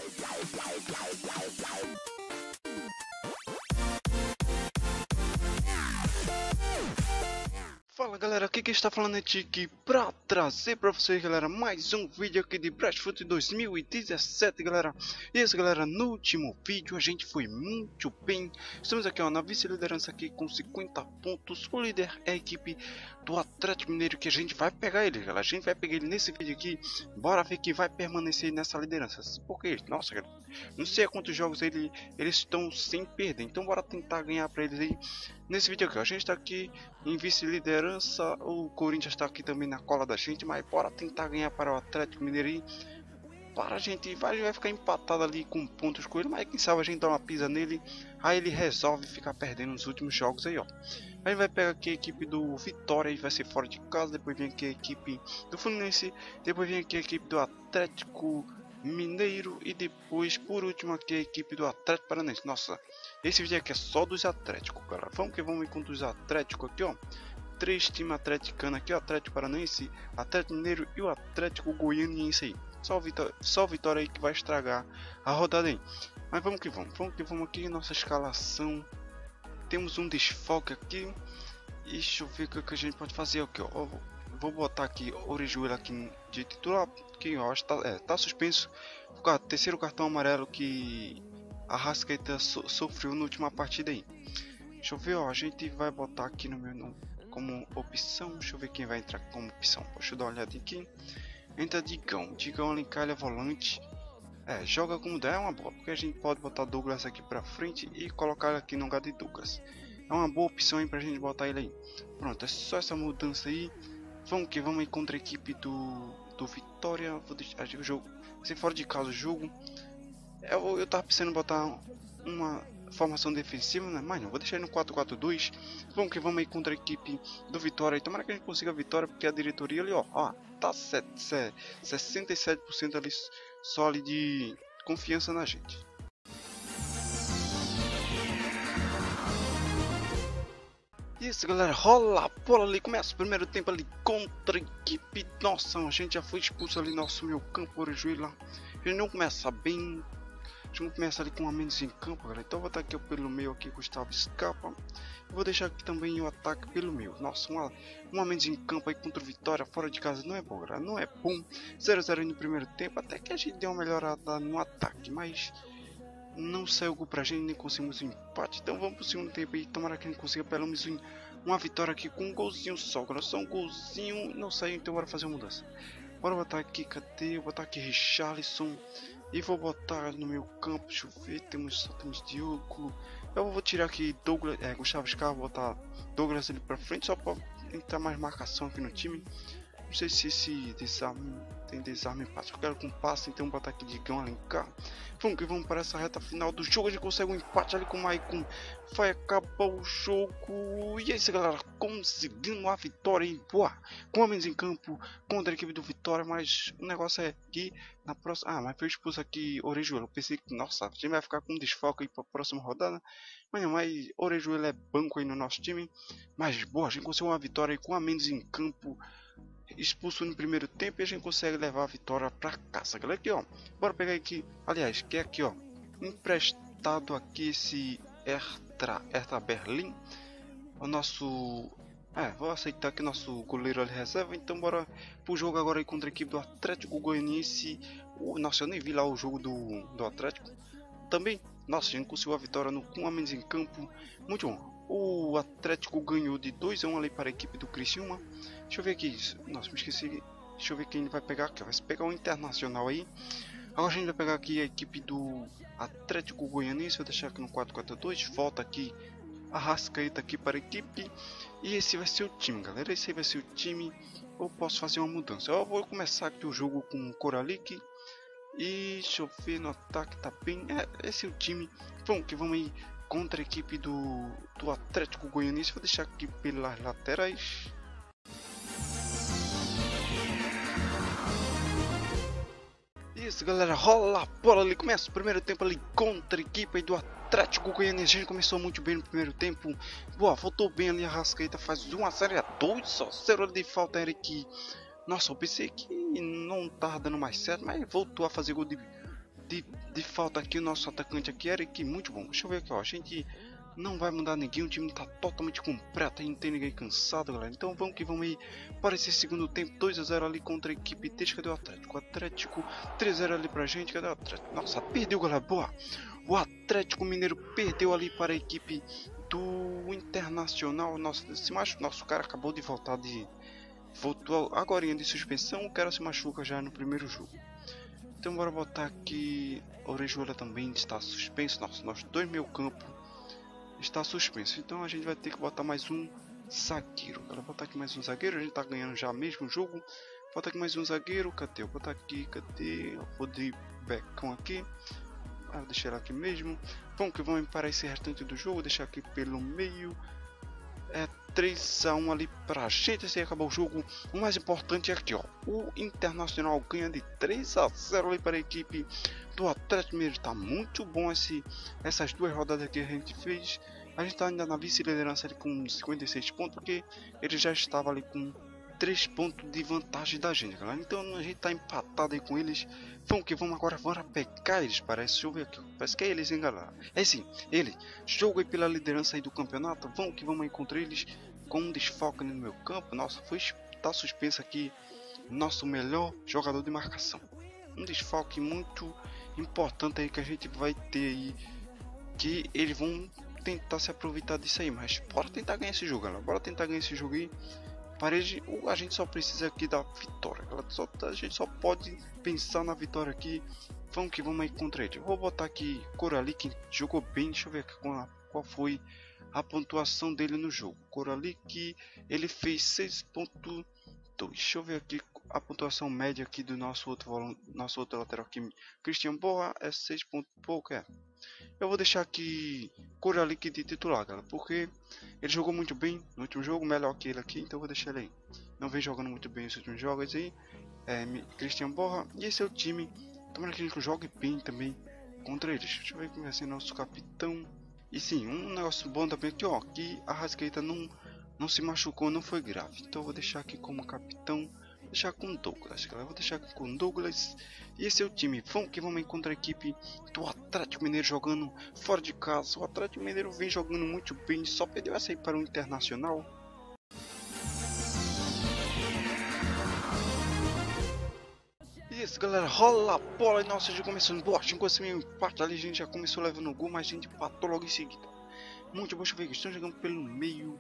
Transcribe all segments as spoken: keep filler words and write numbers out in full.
Fala galera, aqui quem está falando é Tiki pra trazer pra vocês, galera, mais um vídeo aqui de Brasfoot dois mil e dezessete, galera. E isso, galera, no último vídeo a gente foi muito bem. Estamos aqui, ó, na vice-liderança aqui com cinquenta pontos. O líder é a equipe do Atlético Mineiro, que a gente vai pegar ele, galera. A gente vai pegar ele nesse vídeo aqui. Bora ver que vai permanecer nessa liderança. Porque, nossa, galera, não sei há quantos jogos ele, eles estão sem perder. Então bora tentar ganhar pra eles aí. Nesse vídeo aqui, ó, a gente está aqui em vice-liderança, o Corinthians está aqui também na cola da gente, mas bora tentar ganhar para o Atlético Mineiro aí. Para a gente, vai, vai ficar empatado ali com pontos com ele, mas quem sabe a gente dá uma pisa nele, aí ele resolve ficar perdendo nos últimos jogos aí, ó. Aí vai pegar aqui a equipe do Vitória, aí vai ser fora de casa, depois vem aqui a equipe do Fluminense, depois vem aqui a equipe do Atlético Mineiro e depois, por último, aqui a equipe do Atlético Paranaense. Nossa, esse vídeo aqui é só dos Atléticos, galera. Vamos que vamos encontrar os Atléticos aqui, ó. Três times atleticanos aqui, ó. Atlético Paranaense, Atlético Mineiro e o Atlético Goianiense aí. Só o Vitória, só o Vitória aí que vai estragar a rodada aí. Mas vamos que vamos, vamos que vamos aqui. Nossa escalação. Temos um desfalque aqui. Deixa eu ver o que a gente pode fazer aqui, ó. Vou botar aqui Orejuela aqui de titular, que ó, está, é, tá suspenso. O terceiro cartão amarelo que a Arrascaeta so, sofreu na última partida aí. Deixa eu ver, ó, a gente vai botar aqui no meu nome como opção. Deixa eu ver quem vai entrar como opção. Deixa eu dar uma olhada aqui. Entra Digão, Digão Alencar é volante. É, joga como der, é uma boa, porque a gente pode botar Douglas aqui pra frente e colocar ele aqui no lugar de Douglas. É uma boa opção aí pra gente botar ele aí. Pronto, é só essa mudança aí. Vamos que vamos aí contra a equipe do, do Vitória. Vou deixar o jogo, se fora de casa o jogo. Eu, eu tava pensando em botar uma formação defensiva, né? Mas não, vou deixar no quatro quatro dois. Vamos que vamos aí contra a equipe do Vitória. Tomara que a gente consiga a vitória, porque a diretoria ali, ó, ó tá sessenta e sete por cento ali só ali de confiança na gente. Isso, galera, rola a bola ali, começa o primeiro tempo ali contra a equipe. Nossa, a gente já foi expulso ali, nosso meu campo, Orejuela. A gente não começa bem, a gente não começa ali com a menos em campo, galera. Então eu vou botar aqui pelo meio aqui, Gustavo Scarpa. Eu vou deixar aqui também o ataque pelo meio. Nossa, uma, uma menos em campo aí contra o Vitória, fora de casa não é bom, galera, não é bom. zero a zero no primeiro tempo, até que a gente deu uma melhorada no ataque, mas não saiu gol pra gente, nem conseguimos um empate. Então vamos pro segundo tempo aí. Tomara que a gente consiga pelo menos um, uma vitória aqui com um golzinho só. Agora só um golzinho não saiu, então bora fazer uma mudança. Bora botar aqui, cadê? Vou botar aqui Richarlison. E vou botar no meu campo, deixa eu ver, temos, só temos Diogo. Eu vou tirar aqui Douglas, é, Gustavo Scarpa, vou botar Douglas ali pra frente, só pra entrar mais marcação aqui no time. Não sei se esse desarme tem desarme passe. Eu quero com passe, então vou botar aqui Digão Alencar. Vamos que vamos para essa reta final do jogo. A gente consegue um empate ali com o Maicon. Vai acabar o jogo. E é isso, galera. Conseguindo a vitória aí. Boa. Com homens em campo contra a equipe do Vitória. Mas o negócio é que na próxima. Ah, mas foi expulso aqui Orejuela. Eu pensei que, nossa, a gente vai ficar com um desfalque aí para a próxima rodada. Mas não, mas Orejuela é banco aí no nosso time. Mas boa, a gente conseguiu uma vitória aí com a menos em campo. Expulso no primeiro tempo e a gente consegue levar a vitória para casa, galera. Aqui, ó, bora pegar aqui, aliás, que é aqui, ó, emprestado aqui esse Hertha, Hertha Berlim, o nosso, é, vou aceitar que nosso goleiro ali reserva. Então bora pro jogo agora aí contra a equipe do Atlético Goianiense. O, nossa, eu nem vi lá o jogo do, do Atlético também. Nossa, a gente conseguiu a vitória no, com a menos em campo, muito bom. O Atlético ganhou de dois a um ali para a equipe do Criciúma. Deixa eu ver aqui isso. Nossa, me esqueci. Deixa eu ver quem ele vai pegar aqui. Vai pegar o Internacional aí. Agora a gente vai pegar aqui a equipe do Atlético Goianiense. Vou deixar aqui no quatro quatro dois. Volta aqui a Arrascaeta aqui para a equipe. E esse vai ser o time, galera. Esse aí vai ser o time. Eu posso fazer uma mudança. Eu vou começar aqui o jogo com o Koralik. E deixa eu ver no ataque. Tá bem. É, esse é o time. Vamos que vamos aí contra a equipe do, do Atlético Goianiense. Vou deixar aqui pelas laterais. Isso, galera, rola a bola ali, começa o primeiro tempo ali contra a equipe do Atlético Goianiense. A gente começou muito bem no primeiro tempo. Boa, voltou bem ali, a Arrascaeta faz um a zero, dois só, zero de falta, Eric. Nossa, eu pensei que não tava dando mais certo, mas voltou a fazer gol de, de, de falta aqui o nosso atacante aqui, Eric, muito bom. Deixa eu ver aqui, ó, a gente não vai mudar ninguém, o time tá totalmente completo, aí não tem ninguém cansado, galera. Então vamos que vamos aí para esse segundo tempo, dois a zero ali contra a equipe deles. Cadê o Atlético? O Atlético três a zero ali pra gente, cadê o Atlético? Nossa, perdeu, galera, boa. O Atlético Mineiro perdeu ali para a equipe do Internacional. Nossa, se machu... Nosso cara acabou de voltar de... Voltou agora de suspensão, o cara se machuca já no primeiro jogo. Então bora botar aqui, Orejuela também está suspenso, nossa, nossos dois meio campo está suspenso. Então a gente vai ter que botar mais um zagueiro. Bora botar aqui mais um zagueiro, a gente tá ganhando já mesmo o jogo. Bota aqui mais um zagueiro, cadê? Eu vou botar aqui, cadê? Eu vou de Becão aqui. Ah, vou deixar ele aqui mesmo. Vamos que vamos para esse restante do jogo, deixar aqui pelo meio. É três a um ali pra gente, assim acabou o jogo. O mais importante é aqui, ó, o Internacional ganha de três a zero ali para a equipe do Atlético Mineiro. Tá muito bom esse, essas duas rodadas que a gente fez. A gente tá ainda na vice-liderança ali com cinquenta e seis pontos, porque ele já estava ali com três pontos de vantagem da gente, galera. Então a gente tá empatado aí com eles. Vamos que vamos agora, bora pegar eles. Parece, deixa eu ver aqui, parece que é eles, hein, galera. É sim, ele. Jogo aí pela liderança aí do campeonato. Vamos que vamos encontrar eles com um desfoque no meu campo. Nossa, foi, tá suspenso aqui nosso melhor jogador de marcação. Um desfoque muito importante aí que a gente vai ter aí, que eles vão tentar se aproveitar disso aí. Mas bora tentar ganhar esse jogo, galera. Bora tentar ganhar esse jogo aí. Parede, a gente só precisa aqui da vitória, só, a gente só pode pensar na vitória aqui. Vamos que vamos aí contra ele. Vou botar aqui Coralic, jogou bem. Deixa eu ver aqui qual, qual foi a pontuação dele no jogo. Coralic, ele fez seis ponto dois. Deixa eu ver aqui a pontuação média aqui do nosso outro nosso outro lateral aqui, Christian Borra, é seis ponto pouco, é. Eu vou deixar aqui Coralic de titular, galera, porque ele jogou muito bem no último jogo, melhor que ele aqui, então eu vou deixar ele aí. Não vem jogando muito bem nos últimos jogos aí. É, Christian Borra, e esse é o time. Tomara que a gente jogue bem também contra eles. Deixa eu ver como vai ser nosso capitão. E sim, um negócio bom também aqui, ó, que a Arrascaeta não, não se machucou, não foi grave. Então eu vou deixar aqui como capitão. Deixar com Douglas, galera. Vou deixar aqui com Douglas. E esse é o time. Vamos que vamos encontrar a equipe do Atlético Mineiro jogando fora de casa. O Atlético Mineiro vem jogando muito bem. Só perdeu essa aí para o Internacional. Isso, galera. Rola a bola. E nossa, já começando. Boa, a gente conseguiu um empate ali. A gente já começou levando o gol, mas a gente empatou logo em seguida. Muito bom. Deixa eu ver que estão jogando pelo meio.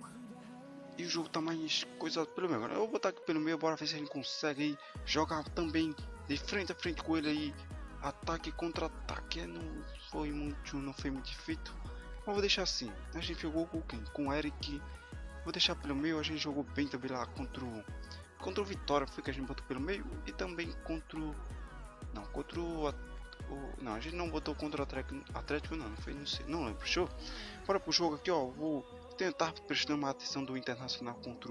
E o jogo tá mais coisa pelo meio. Agora eu vou botar aqui pelo meio, bora ver se a gente consegue aí jogar também de frente a frente com ele aí. Ataque contra ataque. Não foi muito, não foi muito feito. Mas vou deixar assim. A gente jogou com quem? Com o Eric. Vou deixar pelo meio. A gente jogou bem também lá contra o contra o Vitória, foi que a gente botou pelo meio. E também contra o não, contra o, o não, a gente não botou contra o Atlético, Atlético não, não foi, não sei, não lembro. Show. Bora pro jogo aqui, ó. Vou tentar prestar uma atenção do Internacional contra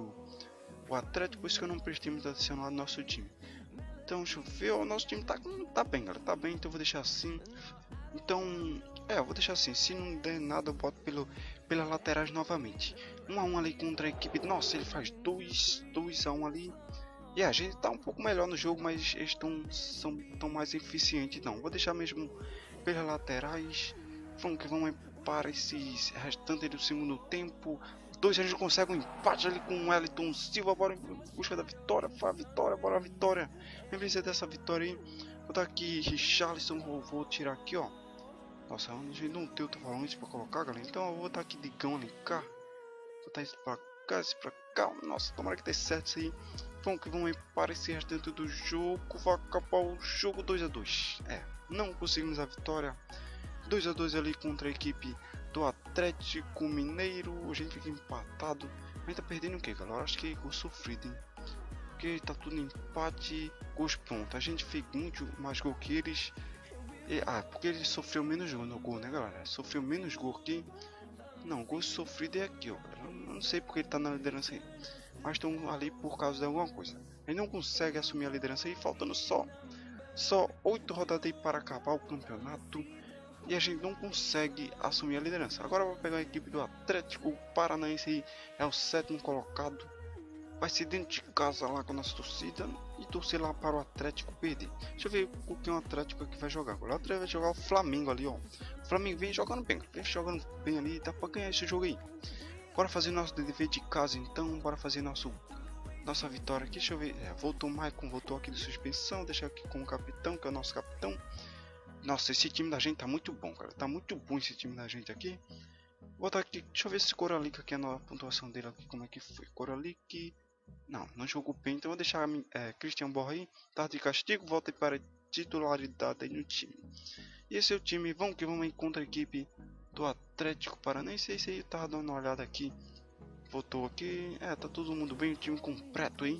o Atlético, por isso que eu não prestei muita atenção no nosso time. Então deixa eu ver, o nosso time tá, tá bem, galera, tá bem, então eu vou deixar assim. Então, é, eu vou deixar assim, se não der nada eu boto pelo, pelas laterais novamente. um a um ali contra a equipe, nossa, ele faz dois a um ali. E a gente tá um pouco melhor no jogo, mas eles tão, são tão mais eficientes, não. Vou deixar mesmo pelas laterais. Vamos que vamos para esses restantes do segundo tempo. Dois, a gente consegue um empate ali com o Wellington Silva. Bora em busca da vitória. Para a vitória, bora a vitória. Vem vencer dessa vitória aí. Vou botar aqui Richarlison. Vou, vou tirar aqui, ó. Nossa, a gente não tem outro volante para colocar, galera. Então eu vou botar aqui Digão ali cá. Vou botar isso para cá, isso para cá. Nossa, tomara que dê certo isso aí. Vamos que vamos para esse restante do jogo. Vai acabar o jogo dois a dois. É, não conseguimos a vitória. dois a dois ali contra a equipe do Atlético Mineiro. A gente fica empatado. A gente tá perdendo o que, galera? Acho que é gol sofrido, hein? Porque tá tudo empate, gols pronto. A gente fez muito mais gol que eles. E, ah, porque ele sofreu menos gol no gol, né, galera? Sofreu menos gol aqui. Não, gol sofrido é aqui, ó. Eu não sei porque ele tá na liderança aí. Mas estão ali por causa de alguma coisa. Ele não consegue assumir a liderança aí, faltando só Só oito rodadas aí para acabar o campeonato. E a gente não consegue assumir a liderança. Agora eu vou pegar a equipe do Atlético Paranaense aí. É o sétimo colocado. Vai ser dentro de casa lá com a nossa torcida. e torcer lá para o Atlético perder. Deixa eu ver o que o Atlético aqui vai jogar. O Atlético vai jogar o Flamengo ali, ó. O Flamengo vem jogando bem, vem jogando bem ali, dá para ganhar esse jogo aí. Bora fazer nosso dever de casa então, bora fazer nosso nossa vitória aqui. Deixa eu ver, é, voltou o Maicon, voltou aqui de suspensão, deixar aqui com o capitão, que é o nosso capitão. Nossa, esse time da gente tá muito bom, cara, tá muito bom esse time da gente aqui. Vou botar aqui, deixa eu ver se Coralic aqui, a pontuação dele aqui, como é que foi. Coralic, não, não jogou bem, então vou deixar é, Christian Borja aí, tá de castigo, volta para titularidade aí no time. E esse é o time, vamos que vamos contra a equipe do Atlético Paranaense. Esse aí tava dando uma olhada aqui, voltou aqui, é, tá todo mundo bem, o time completo aí.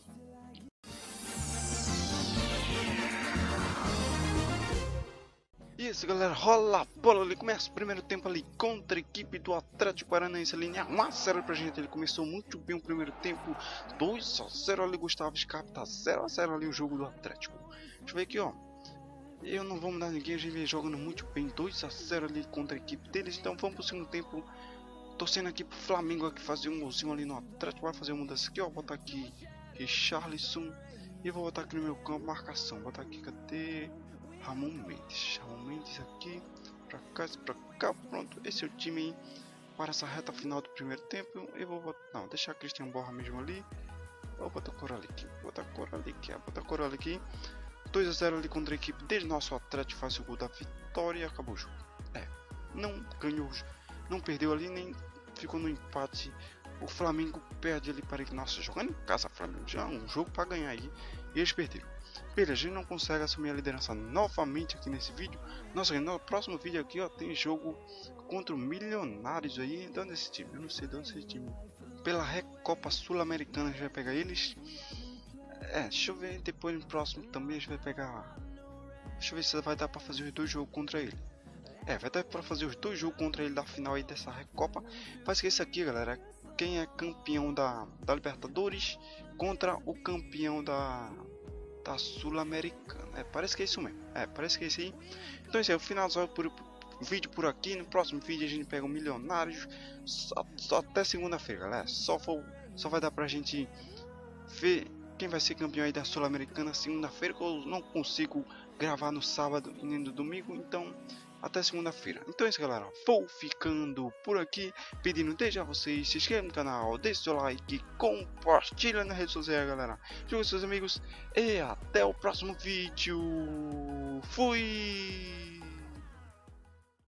Isso, galera, rola a bola ali, começa o primeiro tempo ali contra a equipe do Atlético Paranaense ali, um a zero pra gente. Ele começou muito bem o primeiro tempo, dois a zero ali, Gustavo Scarpa, tá zero a zero ali o jogo do Atlético. Deixa eu ver aqui, ó, eu não vou mudar ninguém, a gente vem jogando muito bem, dois a zero ali contra a equipe deles. Então vamos pro segundo tempo, torcendo aqui pro Flamengo aqui fazer um golzinho ali no Atlético. Vai fazer uma mudança aqui, ó, botar aqui Richarlison e vou botar aqui no meu campo marcação, botar aqui, cadê? Ramon Mendes, Ramon Mendes aqui, pra cá, pra cá, pronto. Esse é o time aí para essa reta final do primeiro tempo. Eu vou botar, não, deixar Christian Borja mesmo ali. Vou botar Coralic, vou botar Coralic, vou botar Coralic. dois a zero ali contra a equipe desde nosso Atlético, faz o gol da vitória e acabou o jogo. É, não ganhou, não perdeu ali, nem ficou no empate. O Flamengo perde ali para ele. Nossa, jogando em casa, Flamengo, já é um jogo para ganhar aí. E eles perderam. Beleza, a gente não consegue assumir a liderança novamente aqui nesse vídeo. Nossa, no próximo vídeo aqui, ó, tem jogo contra o Milionários aí. De onde é esse time? Eu não sei de onde é esse time. Pela Recopa Sul-Americana a gente vai pegar eles. É, deixa eu ver depois no próximo também a gente vai pegar. Deixa eu ver se vai dar pra fazer os dois jogos contra ele. É, vai dar pra fazer os dois jogos contra ele da final aí dessa Recopa. Parece que esse aqui, galera, quem é campeão da, da Libertadores contra o campeão da... da Sul-Americana. É, parece que é isso mesmo. É, parece que é isso aí. Então esse é o final só por o vídeo por aqui. No próximo vídeo a gente pega o Milionários. Só, só até segunda-feira, galera. Só, for, só vai dar pra gente ver quem vai ser campeão aí da Sul-Americana segunda-feira, que eu não consigo gravar no sábado e nem no domingo. Então até segunda-feira. Então é isso, galera. Vou ficando por aqui, pedindo desde a vocês, se inscreva no canal, deixe seu like, compartilha nas redes sociais, galera. Jogue com seus amigos e até o próximo vídeo. Fui!